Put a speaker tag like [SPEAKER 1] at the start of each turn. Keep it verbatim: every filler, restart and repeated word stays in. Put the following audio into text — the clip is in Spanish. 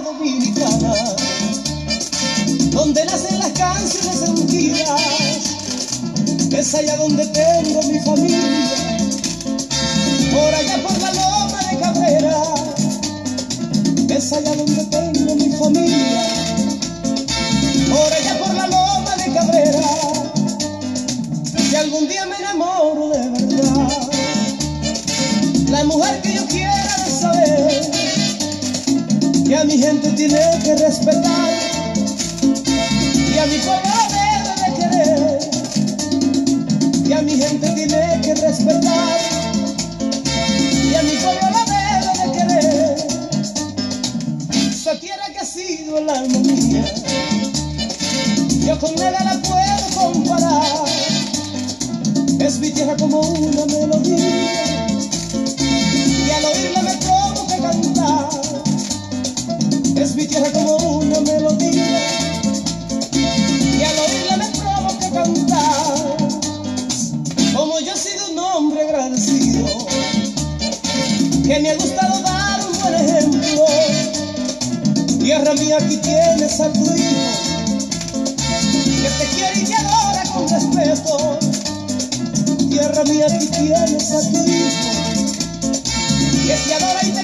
[SPEAKER 1] Dominicana, donde nacen las canciones sentidas, es allá donde tengo mi familia, por allá por la loma de Cabrera, es allá donde tengo mi familia, por allá por la loma de Cabrera, si algún día me enamoro de verdad, la mujer que yo quiera de saber, que a mi gente tiene que respetar y a mi pueblo debe de querer, que a mi gente tiene que respetar y a mi pueblo la debe de querer. Esta tierra que ha sido el alma mía, yo con nada la puedo comparar, es mi tierra como una melodía y al oírla me provoca cantar. Es mi tierra como una melodía y al oírla me provoca cantar. Como yo he sido un hombre agradecido, que me ha gustado dar un buen ejemplo. Tierra mía, aquí tienes a tu hijo, que te quiere y te adora con respeto. Tierra mía, aquí tienes a tu hijo, que te adora y